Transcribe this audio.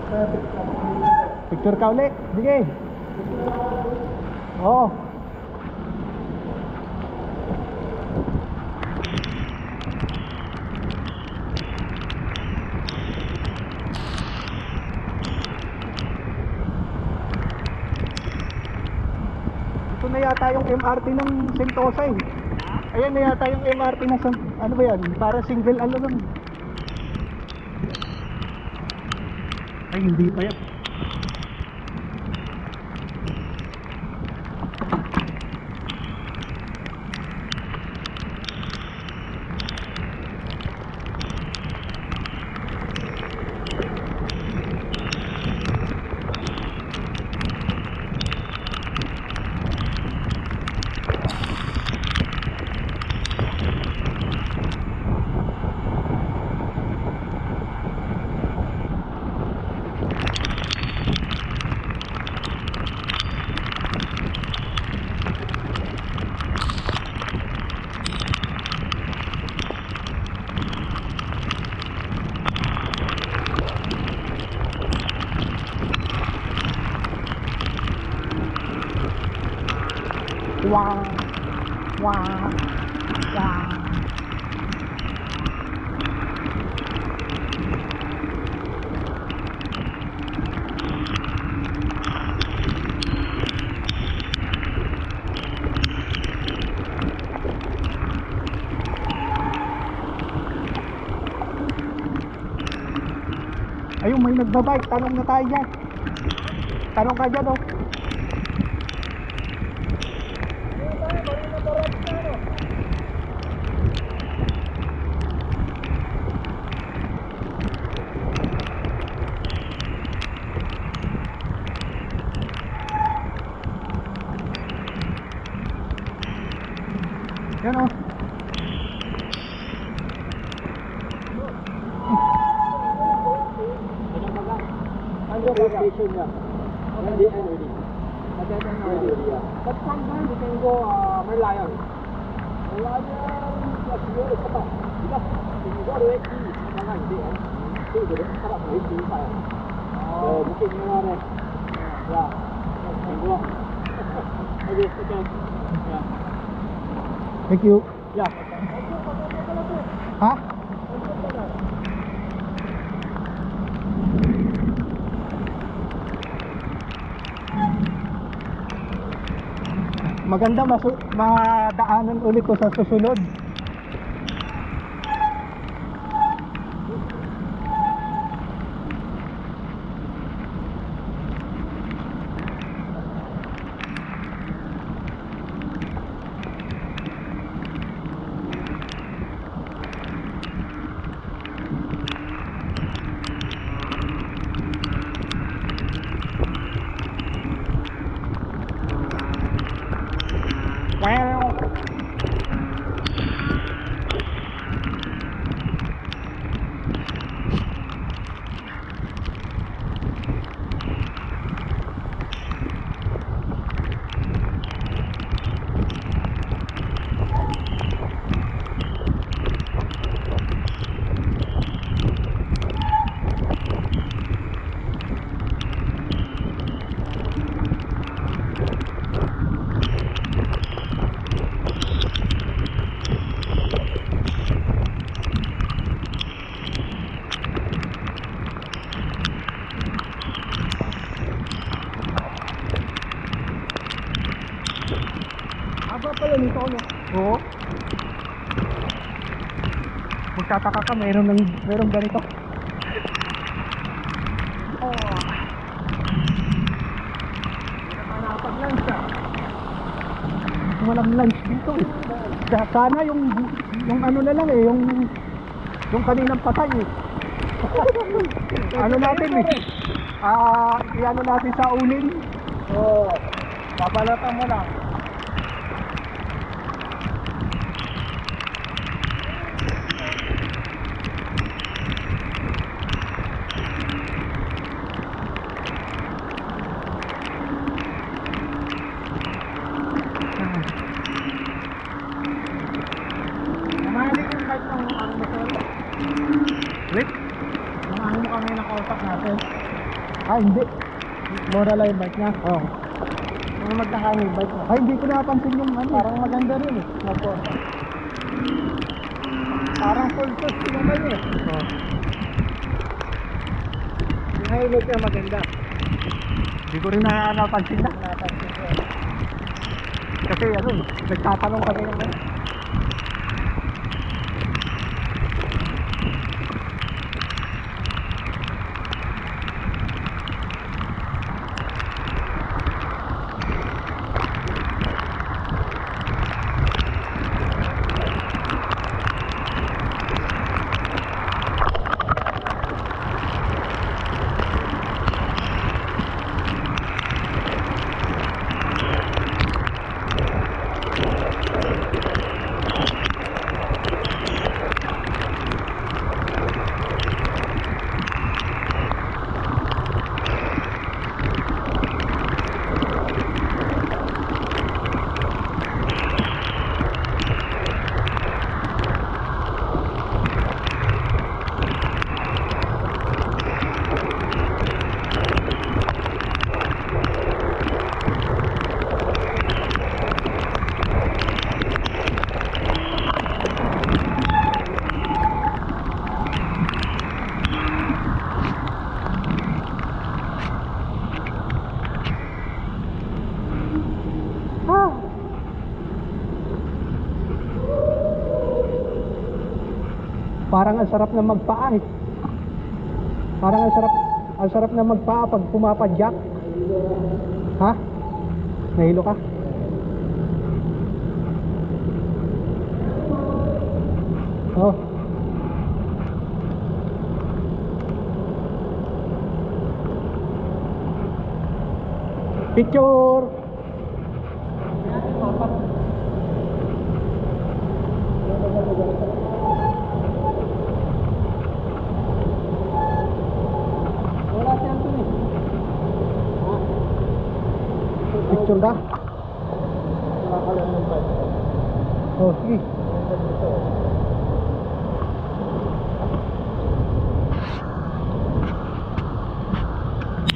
Picture ka ulit. Sige. Oo. Ito na yata yung MRT ng Sentosa eh. Ayan na yata yung MRT na ano ba yan? Para single ano lang. Ay hindi pa yan. Wow. Wow. Wow. Ayun, may nagbabike. Tanong na tayo dyan. Tanong ka dyan, oh. Yan, oh. Ano ba station niya? Hindi ready. But sometimes you can go Merlion. Merlion plus siguro isa pa. Diba? Kung go rin, mga hindi. Hindi, sarap na hindi pa. Bukid mo nga rin. Yeah. Go. Okay, second. Yeah. Thank you. Yeah. Ha? Maganda madaanan ulit ko sa susunod. Wow. Haba pala nito, no? Oo. Magtataka ka, merong ganito. Oh. Nakapag-lunch siya. Walang lunch dito eh. Sana yung ano na lang eh, yung kaninang patay eh. Ano natin eh. Iano natin sa uling. Oo. Babalatan mo lang. Wait. Mga ano mo kami nakausap natin. Ah, hindi. Mura lang yung bike niya. Oh. Mga magkakano yung bike niya. Ay, hindi ko napansin yung ano. Parang maganda rin eh. Opo. Parang full touch naman eh. Oh. Yung helmet niya maganda. Hindi ko rin napansin na. Napansin ko. Kasi ano, nagtatanong kami ng ano. Parang ang sarap na magpaa eh. Parang ang sarap na magpaa pag pumapadyak. Ha? Nahilo ka? Oh. Picture. Wala si Anthony. Picture ka? Nakakalan ng bike. Oh, sige. Ganda dito.